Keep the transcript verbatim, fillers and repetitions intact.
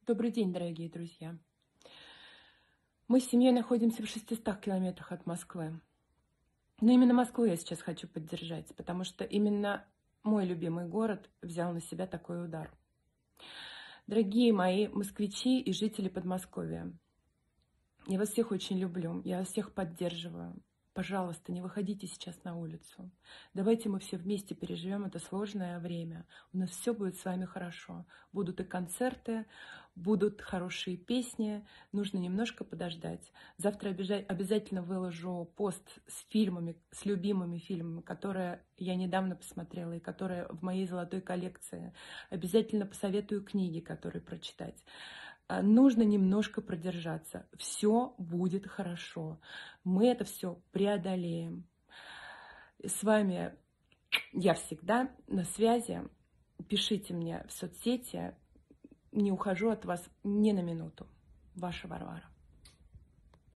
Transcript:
Добрый день, дорогие друзья. Мы с семьей находимся в шестистах километрах от Москвы. Но именно Москву я сейчас хочу поддержать, потому что именно мой любимый город взял на себя такой удар. Дорогие мои москвичи и жители Подмосковья, я вас всех очень люблю, я вас всех поддерживаю. Пожалуйста, не выходите сейчас на улицу. Давайте мы все вместе переживем это сложное время. У нас все будет с вами хорошо. Будут и концерты, будут хорошие песни. Нужно немножко подождать. Завтра обязательно выложу пост с фильмами, с любимыми фильмами, которые я недавно посмотрела и которые в моей золотой коллекции. Обязательно посоветую книги, которые прочитать. Нужно немножко продержаться. Все будет хорошо. Мы это все преодолеем. С вами я всегда на связи. Пишите мне в соцсети. Не ухожу от вас ни на минуту. Ваша Варвара.